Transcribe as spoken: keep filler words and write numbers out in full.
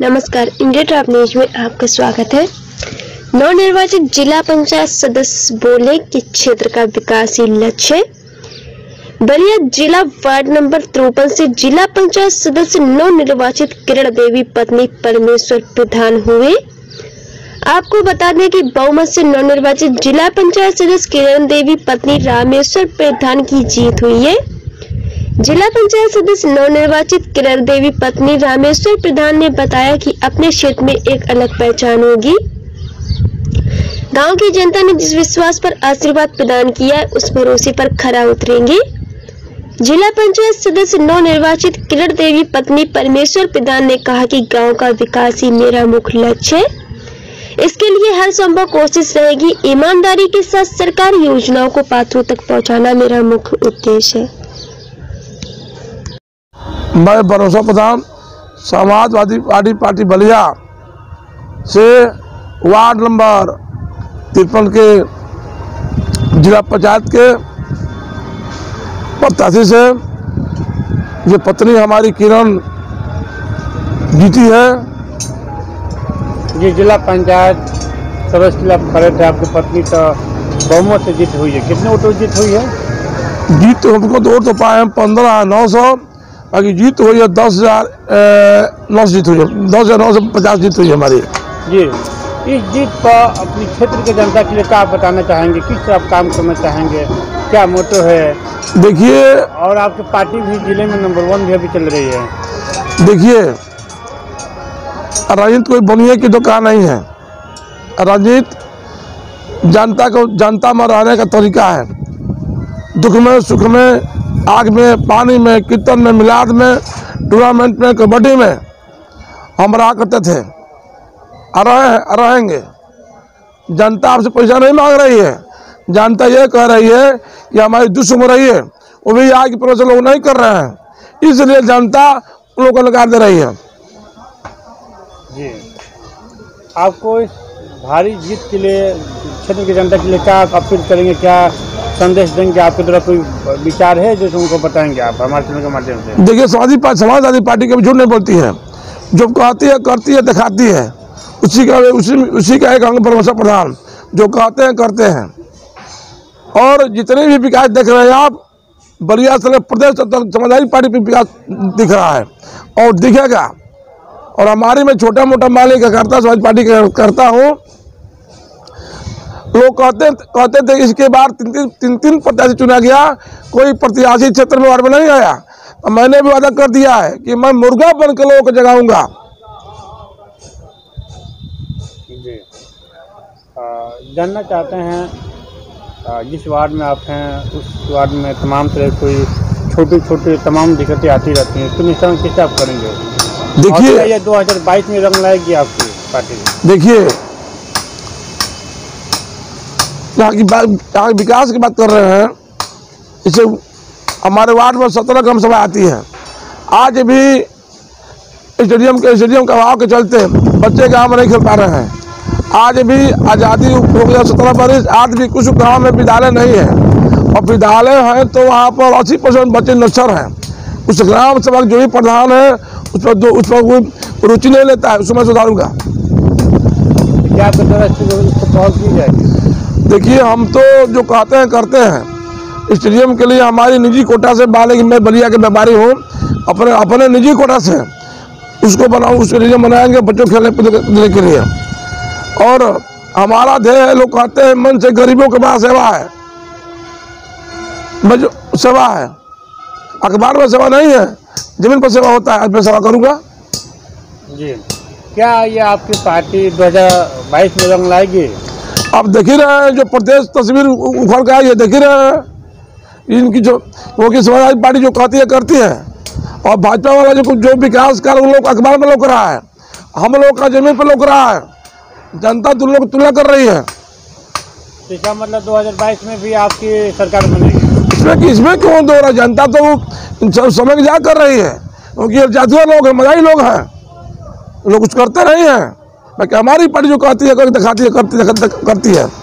नमस्कार, India top news में आपका स्वागत है। नवनिर्वाचित जिला पंचायत सदस्य बोले कि क्षेत्र का विकास ही लक्ष्य है। बलिया जिला वार्ड नंबर तिरपन से जिला पंचायत सदस्य नवनिर्वाचित किरण देवी पत्नी परमेश्वर प्रधान हुए। आपको बता दें कि बहुमत से नवनिर्वाचित जिला पंचायत सदस्य किरण देवी पत्नी रामेश्वर प्रधान की जीत हुई है। जिला पंचायत सदस्य नवनिर्वाचित किरण देवी पत्नी रामेश्वर प्रधान ने बताया कि अपने क्षेत्र में एक अलग पहचान होगी। गांव की जनता ने जिस विश्वास पर आशीर्वाद प्रदान किया है, उस भरोसे पर खरा उतरेंगे। जिला पंचायत सदस्य नवनिर्वाचित किरण देवी पत्नी परमेश्वर प्रधान ने कहा कि गांव का विकास ही मेरा मुख्य लक्ष्य है। इसके लिए हर संभव कोशिश रहेगी। ईमानदारी के साथ सरकारी योजनाओं को पात्रों तक पहुंचाना मेरा मुख्य उद्देश्य है। मैं भरोसा प्रधान समाजवादी पार्टी पार्टी बलिया से वार्ड नंबर तिरपन के जिला पंचायत के प्रत्याशी से जो पत्नी हमारी किरण जीती है। ये जिला पंचायत सदस्य जिला खड़े थे, आपकी पत्नी तो बहुमत से जीत हुई है। कितने वोटों जीत हुई है? जीत तो हमको तो वोट तो पाए हैं पंद्रह नौ सौ, बाकी जीत हुई है दस हजार नौ सौ जीत हुई है, दस हजार नौ सौ पचास जीत हुई है हमारी। जी, इस जीत पर अपनी क्षेत्र के जनता के लिए क्या बताना चाहेंगे? किस तरह काम करना चाहेंगे? क्या मोटो है? देखिए, और आपकी पार्टी भी जिले में नंबर वन भी अभी चल रही है। देखिए, राजनीति कोई बनिए की दुकान नहीं है। राजनीति जनता को जनता में रहने का तरीका है। दुख में, सुख में, आग में, पानी में, कीर्तन में, मिलाद में, टूर्नामेंट में, कबड्डी में हम रहा करते थे और रहे, रहेंगे। जनता आपसे पैसा नहीं मांग रही है। जनता ये कह रही है कि हमारी दुश्मन रही है, वो भी आगे प्रवचन लोग नहीं कर रहे हैं, इसलिए जनता उन लोगों को लगा दे रही है। जी, आपको इस भारी जीत के लिए क्षेत्र की जनता के लिए क्या अपील करेंगे, क्या संदेश देंगे? आपकी तरफ कोई विचार है जो उनको बताएंगे आप हमारे चैनल के माध्यम से? देखिए, समाजवादी समाजवादी पार्टी कभी झूठ नहीं बोलती है। जो कहती है, करती है, दिखाती है। उसी का उसी उसी का एक अंग परमेश्वर प्रधान, जो कहते हैं करते हैं। और जितने भी विकास देख रहे हैं आप, बलिया से प्रदेश समाजवादी पार्टी पे विकास दिख रहा है और दिखेगा। और हमारी मैं छोटा मोटा मालिक करता समाज पार्टी का करता हूँ। लोग कहते कहते थे इसके बाद तीन तीन तीन तीन प्रत्याशी चुना गया, कोई प्रत्याशी क्षेत्र में वार्ड में नहीं आया। तो मैंने भी वादा कर दिया है कि मैं मुर्गा बन के लोगों को जगाऊंगा। जी, जानना चाहते हैं जिस वार्ड में आप हैं उस वार्ड में तमाम तरह कोई छोटी छोटी तमाम दिक्कतें आती रहती हैं, तो निशान कैसे आप करेंगे? देखिए, ये दो हज़ार बाईस में रंग लाएगी आपकी पार्टी। देखिए, यहाँ की बात, यहाँ के विकास की बात कर रहे हैं। इसे हमारे वार्ड में सत्रह ग्राम सभा आती है। आज भी स्टेडियम के स्टेडियम के अभाव के चलते बच्चे गाँव में नहीं खेल पा रहे हैं। आज भी आज़ादी हो गया सत्रह बरिस, आज भी कुछ गाँव में विद्यालय नहीं है, और विद्यालय है तो वहाँ पर अस्सी परसेंट बच्चे निरक्षर हैं। उस ग्राम सभा जो भी प्रधान है उस पर उस पर वो रुचि नहीं लेता है। उसमें सुधारूंगा। क्या आपकी तरफ से इसको पहुँच की जाएगी? देखिए, हम तो जो कहते हैं करते हैं। स्टेडियम के लिए हमारी निजी कोटा से बाले की मैं बलिया के व्यापारी हूँ, अपने अपने निजी कोटा से उसको बनाऊँ, उसके लिए बनाएंगे बच्चों खेलने कूदने के लिए। और हमारा ध्येय है, लोग कहते हैं मन से गरीबों के पास सेवा है, सेवा है। अखबार में सेवा नहीं है, जमीन पर सेवा होता है। आज मैं सेवा करूँगा। जी, क्या ये आपकी पार्टी दो हज़ार बाईस में रंग लाएगी? आप देख ही रहे हैं, जो प्रदेश तस्वीर उखड़ का है, ये देख ही रहे हैं। इनकी जो वो की समाजवादी पार्टी जो कहती है करती है, और भाजपा वाला जो जो विकास कर उन लोग अखबार में लोग रहा है, हम लोग का जमीन पर लोग रहा है। जनता तुम लोग तुलना कर रही है। इसका मतलब दो हज़ार बाईस में भी आपकी सरकार बनेगी? इसमें इसमें क्यों दो रहा? जनता तो समय की जाग कर रही है, क्योंकि जातिया लोग हैं, मजाही लोग हैं, लोग कुछ करते नहीं हैं। बाकी हमारी पार्टी जो कहती है, दिखाती है, करती है, करती है।